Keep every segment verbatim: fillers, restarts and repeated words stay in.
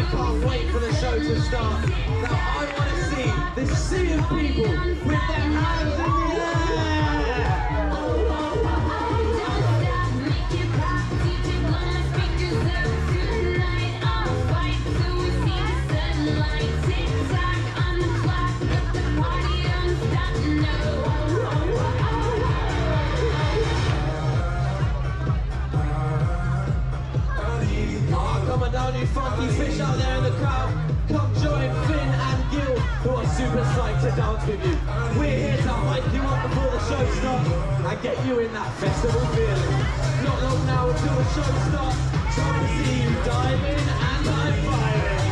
I can't wait for the show to start. Now I want to see this sea of people with their hands in the air. Come on down, you funky fish out there in the crowd. Come join Finn and Gil, who are super psyched to dance with you. We're here to hype you up before the show starts and get you in that festival feeling. Not long now until the show starts, so I see you diving and high-fiving.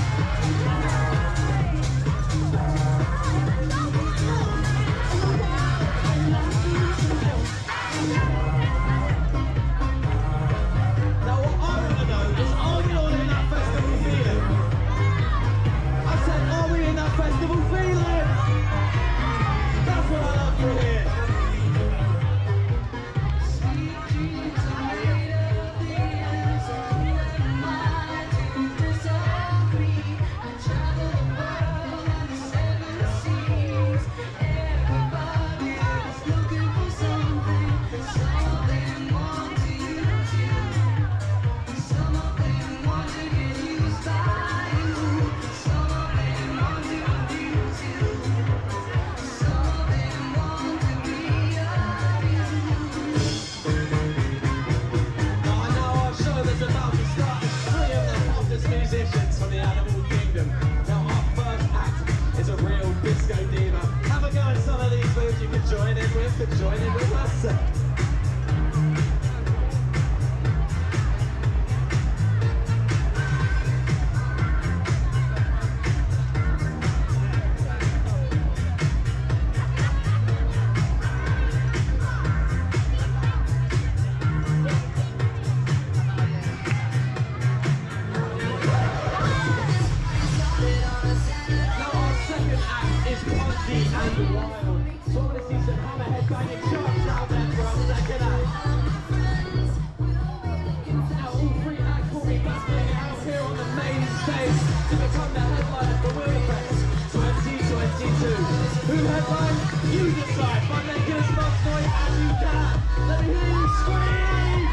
Who headlines? You decide by making as much noise as you can. Let me hear you scream!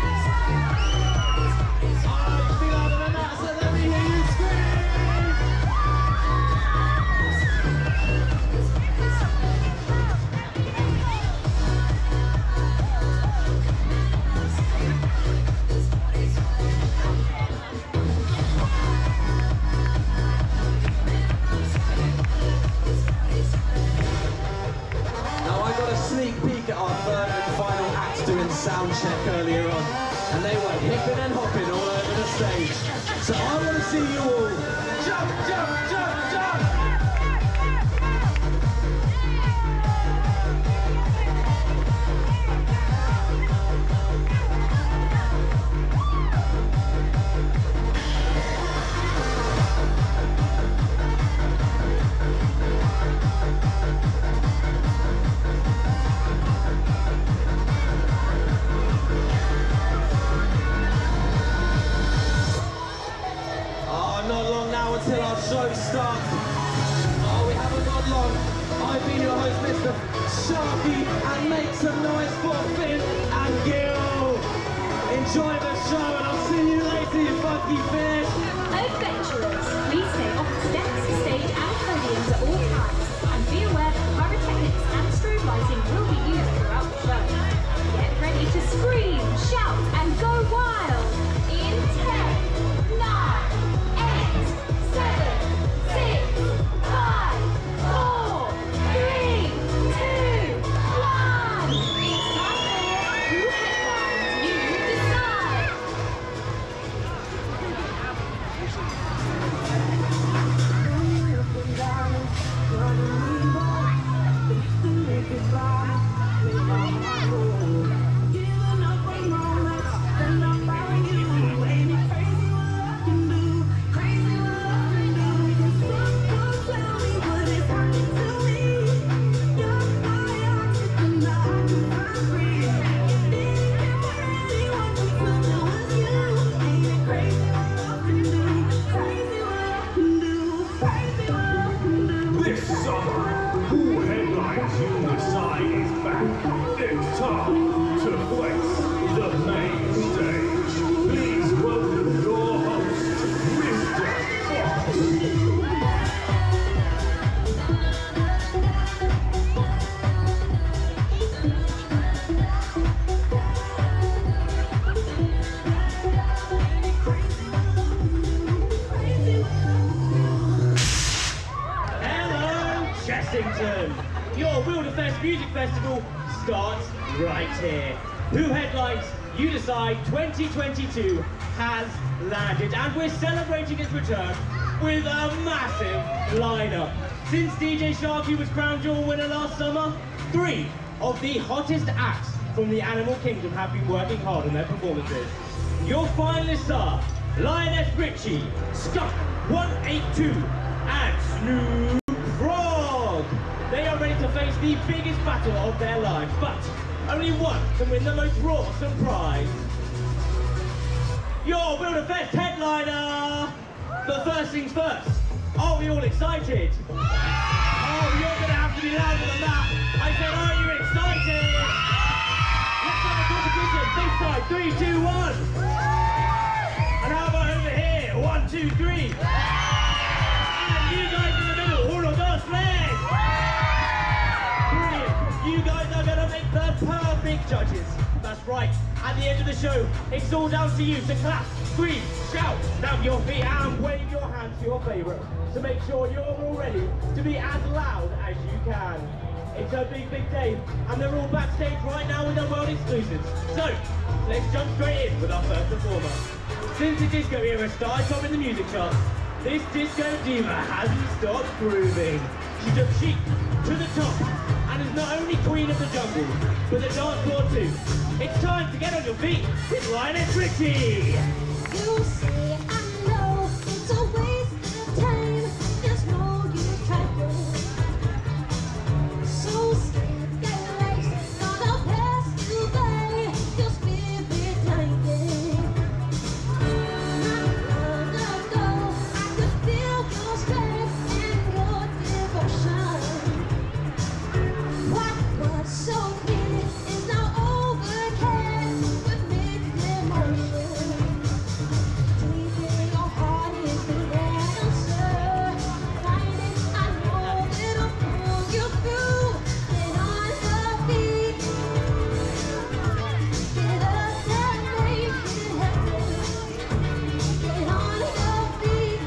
Oh, you feel louder than that, so let me hear you scream! Sound check earlier on, and they were hipping and hopping all over the stage. So I want to see you all jump, jump, jump, jump! Until our show starts. Oh, we haven't got long. I've been your host, Mister Sharky, and make some noise for Finn and Gil. Enjoy the show, and I'll see you later, you funky fish. Adventurers, please stay off the steps, stage, and podiums at all times, and be aware that pyrotechnics and strobe lighting will be used throughout the show. Get ready to scream, shout, and go wild in ten, nine, eight, seven, six, five, four, three, two, one. It's time for Who Headlines, You Decide. Chessington. Your Wilderfest Music Festival starts right here. Who headlines? You decide. twenty twenty-two has landed, and we're celebrating its return with a massive lineup. Since D J Sharky was crowned your winner last summer, three of the hottest acts from the animal kingdom have been working hard on their performances. Your finalists are Lioness Richie, Skunk one eighty-two, and Snopp Frogg. They are ready to face the biggest battle of their lives, but only one can win the most rawsome prize. Your Wilderfest headliner! But first things first, are we all excited? Oh, you're gonna have to be louder than that. I said, are you excited? Let's have a competition. This side, three, two, one. And how about over here? One, two, three. And you guys in the middle, all of those legs. Brilliant. You guys are gonna make the perfect judges. That's right. At the end of the show, it's all down to you to clap, scream, shout, stamp your feet and wave your hands to your favourite to make sure you're all ready to be as loud as you can. It's a big, big day, and they're all backstage right now with their world exclusives. So, let's jump straight in with our first performer. Since the disco era started topping the music charts, this disco diva hasn't stopped grooving. She took Chic to the top, and is not only queen of the jungle, but the dance floor too. It's time to get on your feet with Lioness Richie! You say I know it's a waste of time. There's no use trying. So scared that the life's gonna pass you by. Your spirit dying. Not long ago, I could feel your strength and your devotion. What was so clear is now overcast with mixed emotions. Deep in your heart is the answer. Find it, I know it'll pull you through. Get on your feet. Get up and make it happen. Get on your feet,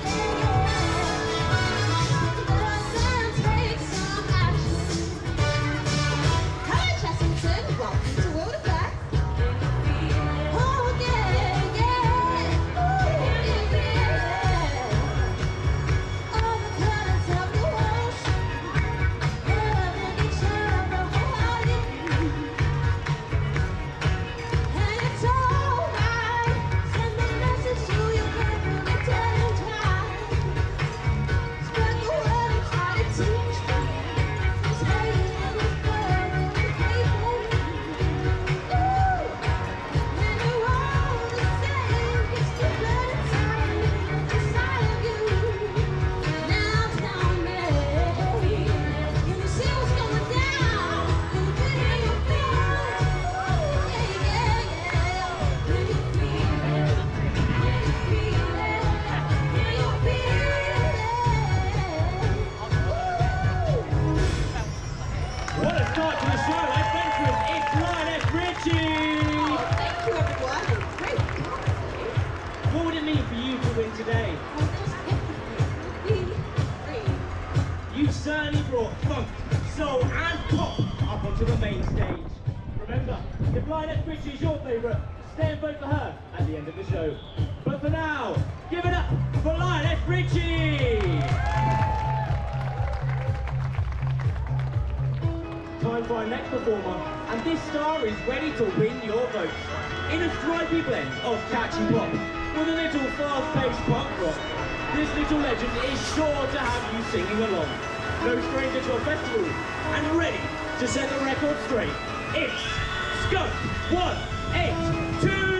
yeah. Doesn't take some action. Hi, Chessington. Welcome to Wilderfest. Oh, yeah, yeah. Ooh, yeah. All the colors of the ocean, loving each other wholeheartedly. And it's alright. Send a message to your carefully telling time. Spread the word and try to teach them. This hate and this burden and hateful. Ooh, when you're all the same, it's the blood inside inside of you. Now tell me, can you see what's going down? Can you feel your feelings? Ooh, yeah, yeah, yeah. Can you feel it? Can you feel it? Can you feel it? What a start to the show, adventurers! It's Lioness Richie! Thank you, everyone. Great. What would it mean for you to win today? You certainly brought funk, soul and pop up onto the main stage. Remember, if Lioness Richie is your favourite, stay and vote for her at the end of the show. But for now, give it up for Lioness Richie! Time for our next performer, and this star is ready to win your votes. In a stripy blend of catchy pop with a little fast-paced punk rock, this little legend is sure to have you singing along. No stranger to a festival, and ready to set the record straight. It's Skunk one eighty-two!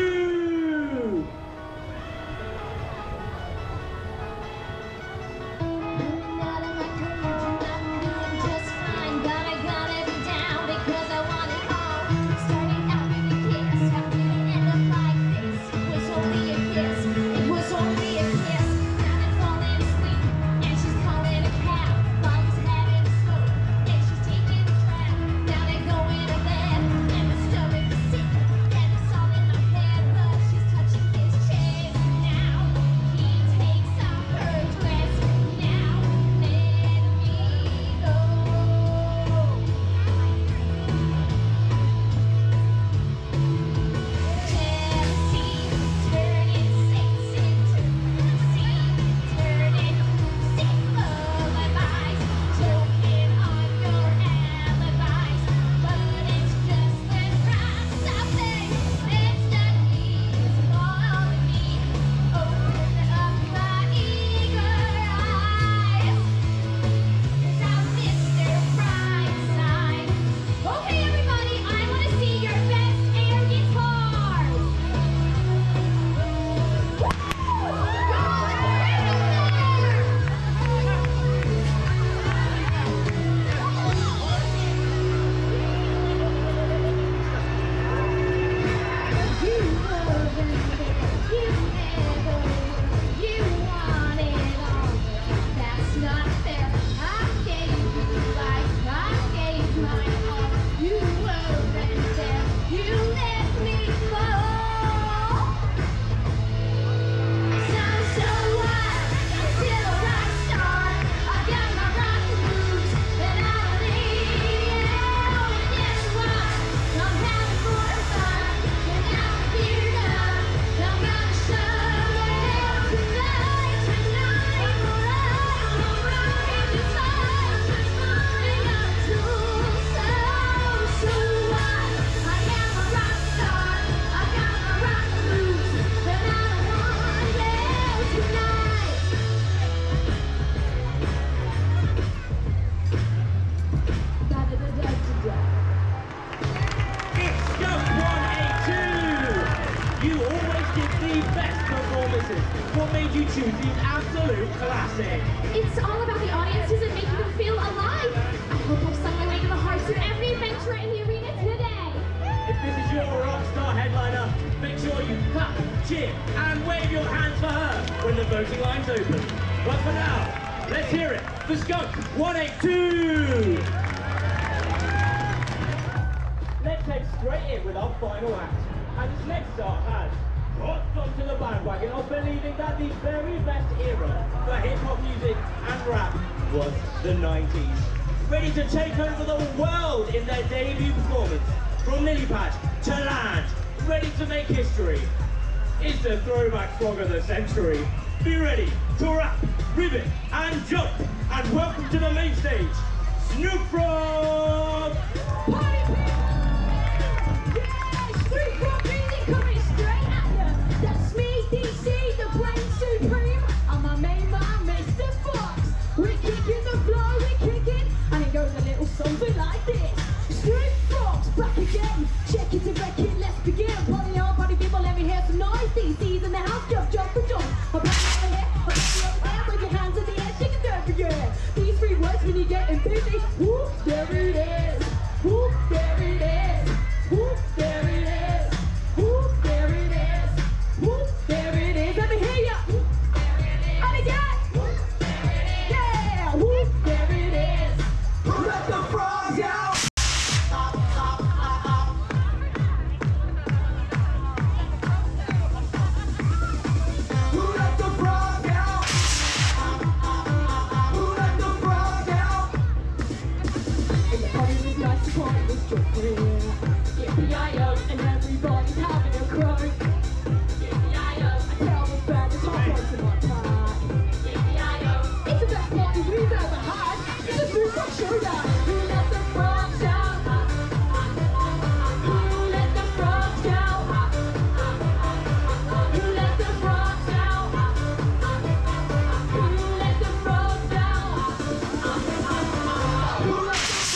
Not in my collection, I'm doing just fine, but I got it down because I want it all. Started out with a kiss, how did it end up like this? It was only a kiss, it was only a kiss. Now they're falling asleep, and she's calling a cab. Mom's having a stroke, and she's taking a trap. Now they're going to bed, and the stomach is sick, and it's all in message? It's all about the audiences and making them feel alive. I hope I've sung my way to the hearts of every adventurer in the arena today. If this is your rock star headliner, make sure you clap, cheer, and wave your hands for her when the voting lines open. But for now, let's hear it for Skunk one eight two. Let's head straight in with our final act. And this next start has hopped onto the bandwagon of believing that the very best era for hip-hop music and rap was the nineties. Ready to take over the world in their debut performance, from lily pad to land, ready to make history. It's the throwback frog of the century. Be ready to rap, ribbit, and jump. And welcome to the main stage, Snopp Frogg! Party people! Yeah, Snopp Frogg music coming straight at you. That's me, D C, the Brain Supreme. I'm my main man, Mister Fox. We're kicking the floor, we're kicking, and it goes a little something like this. Snopp Frogg's back again. Check it to wreck it, let's begin. Party on, party people, let me hear some noise. D C's in the house, jump, jump, and jump. I'm back over here, I'm back over there. Wave your hands in the air, shake it down for yeah. These three words when you getting busy. Whoop, there it is. Whoop, there it is. Whoop, there it is. Whoop, there it is. Whoop, there it is. Let me hear ya. And again. Yeah. Whoop, there it is. Let the frogs out. Who let the frog out? Who let the frog out? And the party was nice, the party was jumping. Yippee-yi-yo, and everybody's having a croak. Yippee-yi-yo, I tell the band it's all parts of my pack. Yippee-yi-yo, it's the best party we've ever had. It's a Snopp Frogg showdown. Who let the frogs out? Who let the frogs out? Who let the frogs out? Who let the frogs out? Who let the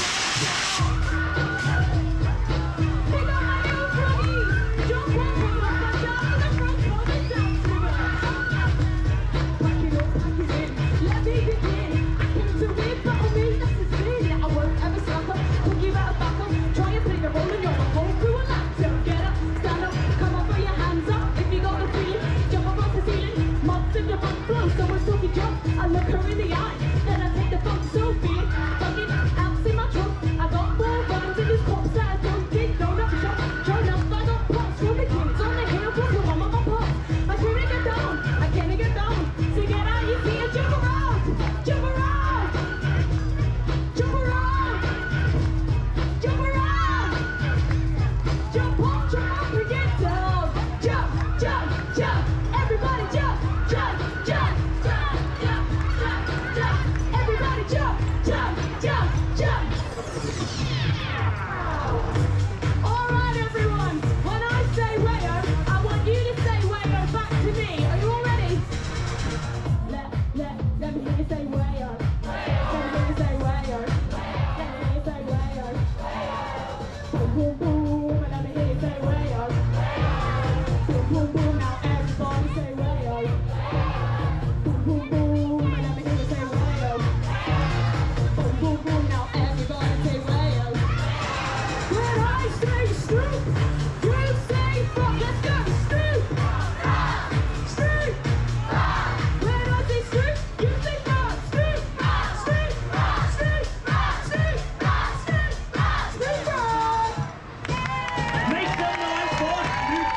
Pick up my new froggies! Jump on, come on, my dog, the frog come and dance to us. Pack it up, pack it in, let me begin. I came to win, but on me, that's the sin. I won't ever slack up, won't give out a back up. Try and play the role and you're a whole crew of laps. So get up, stand up, come on, throw your hands up. If you got the feeling, jump up off the ceiling. Mobs in the front flow, someone's talking jump. I look her in the eye, then I take the funk so big. Fucking amps in my trunk. I got more rhymes in this pop that I don't dig. Don't up shop, turn up, I got pops from the kids on the hill, plus your mom on my pops. I can't get down, I can't get down. So get out your feet and jump around, jump around, jump around, jump around, jump up, jump up and get down. Jump, jump, jump, everybody jump, jump, jump, jump, jump, jump, jump. Everybody jump, jump, jump, jump. All right, everyone. When I say wayo, I want you to say wayo back to me. Are you all ready? Let, let, let me hear you say wayo. Let me hear you say wayo. Let me hear you say wayo. Boom, boom, boom. And let me hear you say wayo. Boom, boom, boom. Now everybody say wayo. Boom, boom, boom. And let me hear you say wayo. Boom, boom, boom. Now everybody say wayo. When I say Snoop, you say Frog. Let's go, Snoop, Snoop. When I say Snoop, you say Frog. Snoop, Snoop, Snoop, Snoop, Snoop, Snoop Frog. Make some noise for Snopp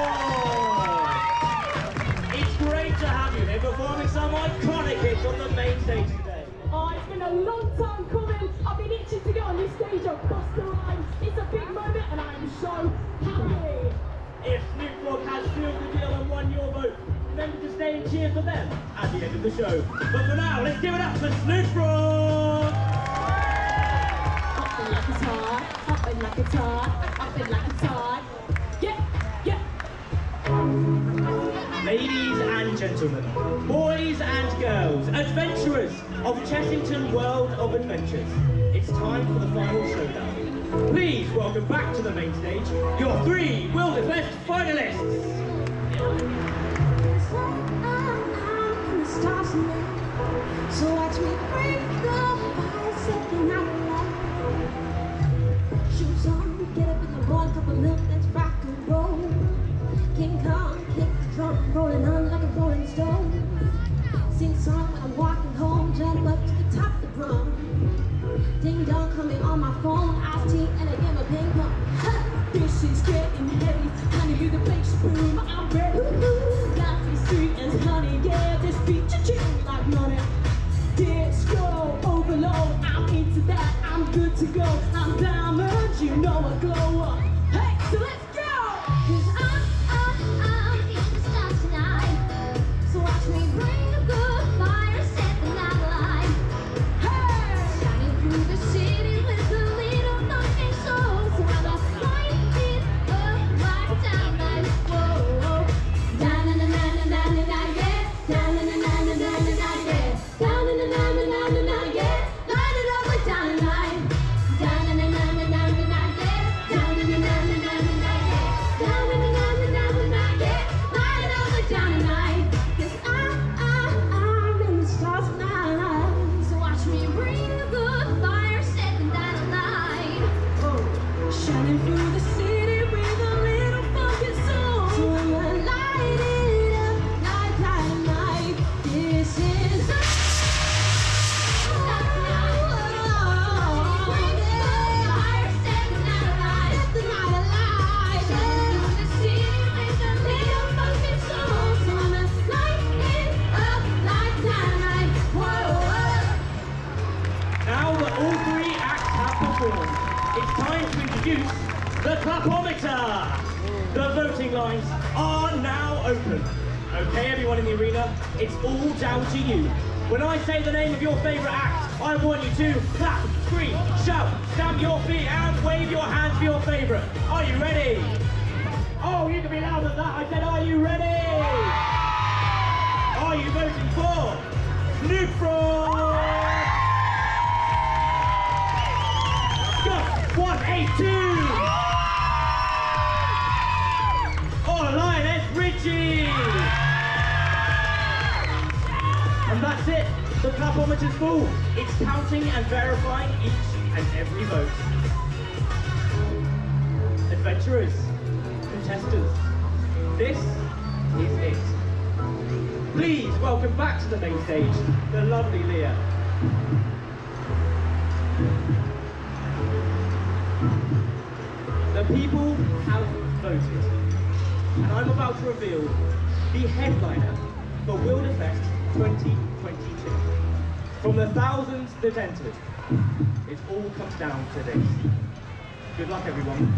Frogg! It's great to have you here performing some iconic hits on the main stage today. Oh, it's been a long time coming. I've been itching to get on this stage and bust the rhyme. It's a big moment and I'm so happy. If Snopp Frogg has sealed the deal and won your vote, remember to stay and cheer for them at the end of the show. But for now, let's give it up for Snopp Frogg! Up and like a tart, up and like a tart, up and like a tart. Yeah, yeah. Ladies and gentlemen, boys and girls, adventurers of Chessington World of Adventures, it's time for the final showdown. Please welcome back to the main stage your three Wilderfest finalists. It's like I'm out in the stars tonight. good to go. I'm diamond, you know I glow up. Hey, so let's go! Cause I'm, I'm, I'm in the stars tonight. So watch me bring the good fire, set the night alight. Hey! Shining through the city with a little nothing soul. So I'm gonna light it up like dynamite. Whoa, whoa. Da-na-na-na-na-na-na, yeah. Da-na-na-na-na-na-na, yeah. Da-na-na-na-na-na-na, yeah. Light it up like dynamite. Da-na-na-na-na-na-na, yeah. Da-na-na-na-na-na-na, yeah. Da-na-na-na-na-na-na, yeah. Light it up like dynamite. 'Cause I, I, I'm in the stars tonight. So watch me bring the good fire, set the night alight. Oh, shining through the city with a little funky soul. So I'm gonna light it up like dynamite. This is a Now that all three acts have performed, it's time to introduce the clapometer. The voting lines are now open. Okay, everyone in the arena, it's all down to you. When I say the name of your favourite act, I want you to clap, scream, shout, stamp your feet and wave your hands for your favourite. Are you ready? Oh, you can be louder than that. I said, are you ready? Are you voting for Snopp Frogg? Skunk one eight two! Or Lioness Richie! And that's it. The clapometer's full. It's counting and verifying each and every vote. Adventurers, contestants, this is it. Please welcome back to the main stage, the lovely Leah. The people have voted, and I'm about to reveal the headliner for Wilderfest twenty twenty-two. From the thousands that entered, it all comes down to this. Good luck, everyone.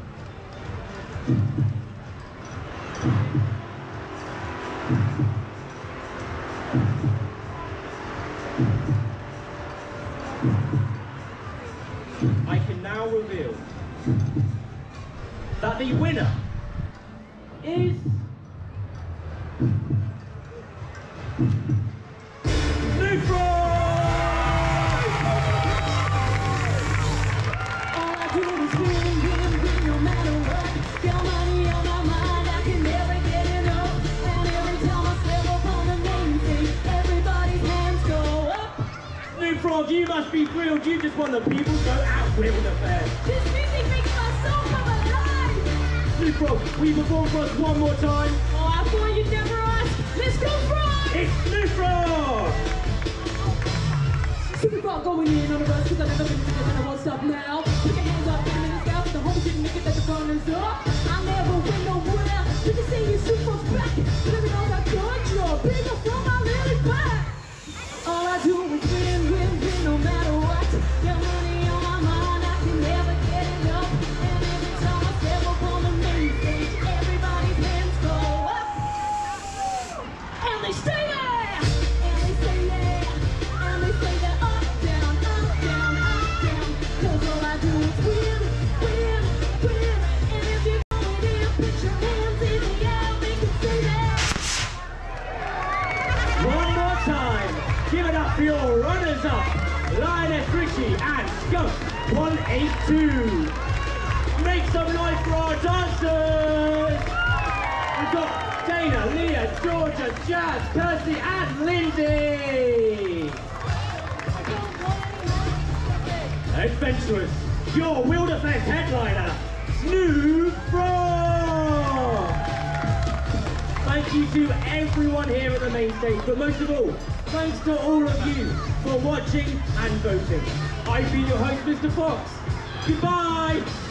I can now reveal that the winner is Snopp Frogg! all I do is win, win, win, no matter what. Got money on my mind, I can never get enough. And every time I step up on the main stage, everybody's hands go up. Snopp Frogg, you must be thrilled. You just won the People's Vote at Wilderfest. This music makes my soul come alive. Snopp Frogg, will you perform for us one more time? Oh, I thought you'd never ask. Let's go, Frog! It's Snopp Frogg! Super Frog going in on the bus, cause I never been to this and I won't stop now. Put your hands up, put them in the sky, but the homies didn't make it that the corner's up. I'll never win no winner. You can say you Super Frog's back. But every time I got you, bigger from my little back. All I do is win, win, win, no matter what. Got money on my mind, I can never get enough. And every time I step up on the main stage, everybody's hands go up. And they stay there! And they stay there! And they stay there up, down, up, down, up, down. 'Cause all I do is win, win, win. And if you're going in, put your hands in the air, make it stay there. One more time. Give it up for your runners-up, Lioness Richie and Skunk one eight two. Make some noise for our dancers. We've got Dana, Leah, Georgia, Jazz, Kirsty and Lindsay. Adventurers, your Wilderfest headliner, Snopp Frogg. Thank you to everyone here at the main stage, but most of all, thanks to all of you for watching and voting. I've been your host, Mister Fox. Goodbye!